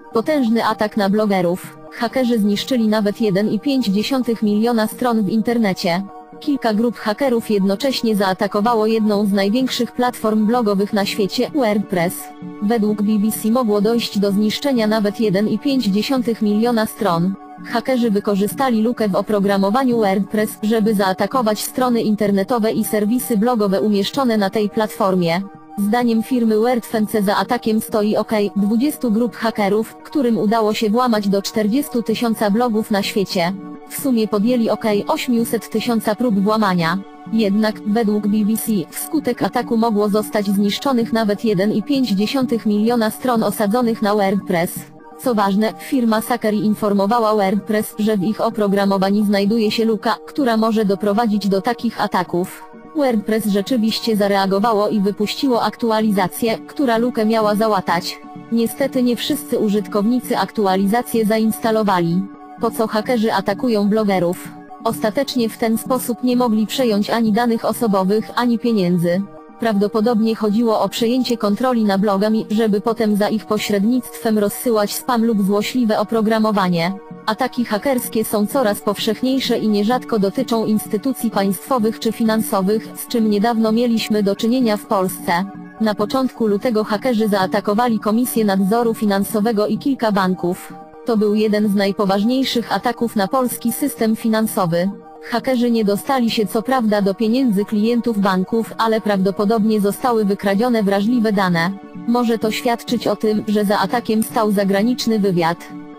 Potężny atak na blogerów. Hakerzy zniszczyli nawet 1,5 miliona stron w internecie. Kilka grup hakerów jednocześnie zaatakowało jedną z największych platform blogowych na świecie, WordPress. Według BBC mogło dojść do zniszczenia nawet 1,5 miliona stron. Hakerzy wykorzystali lukę w oprogramowaniu WordPress, żeby zaatakować strony internetowe i serwisy blogowe umieszczone na tej platformie. Zdaniem firmy WordFence za atakiem stoi około 20 grup hakerów, którym udało się włamać do 40 000 blogów na świecie. W sumie podjęli około 800 000 prób włamania. Jednak, według BBC, wskutek ataku mogło zostać zniszczonych nawet 1,5 miliona stron osadzonych na WordPress. Co ważne, firma Suckery informowała WordPress, że w ich oprogramowaniu znajduje się luka, która może doprowadzić do takich ataków. WordPress rzeczywiście zareagowało i wypuściło aktualizację, która lukę miała załatać. Niestety nie wszyscy użytkownicy aktualizację zainstalowali. Po co hakerzy atakują blogerów? Ostatecznie w ten sposób nie mogli przejąć ani danych osobowych, ani pieniędzy. Prawdopodobnie chodziło o przejęcie kontroli nad blogami, żeby potem za ich pośrednictwem rozsyłać spam lub złośliwe oprogramowanie. Ataki hakerskie są coraz powszechniejsze i nierzadko dotyczą instytucji państwowych czy finansowych, z czym niedawno mieliśmy do czynienia w Polsce. Na początku lutego hakerzy zaatakowali Komisję Nadzoru Finansowego i kilka banków. To był jeden z najpoważniejszych ataków na polski system finansowy. Hakerzy nie dostali się co prawda do pieniędzy klientów banków, ale prawdopodobnie zostały wykradzione wrażliwe dane. Może to świadczyć o tym, że za atakiem stał zagraniczny wywiad.